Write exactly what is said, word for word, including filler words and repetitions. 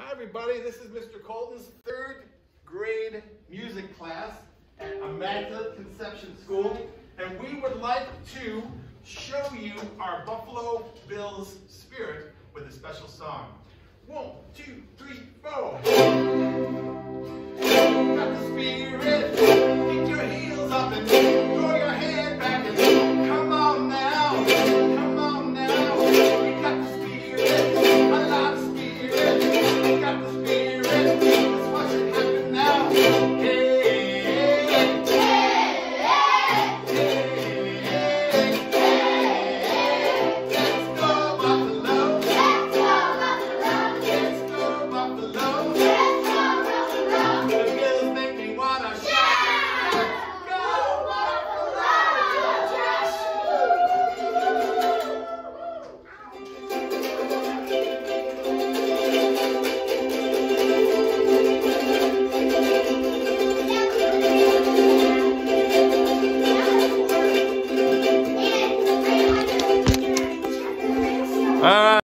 Hi everybody, this is Mister Colton's third grade music class at Immaculate Conception School, and we would like to show you our Buffalo Bills spirit with a special song. One, two, three, four. Got the spirit, kick your heels up and throw your head back and come on now, come on now. We got the spirit, a lot of spirit. We got the spirit, let's watch it happen now. Hey, hey, hey, hey, hey. Let's go Buffalo, let's go Buffalo, let's go Buffalo, let's go Buffalo. The Bills make me wanna shout, go Buffalo! All right.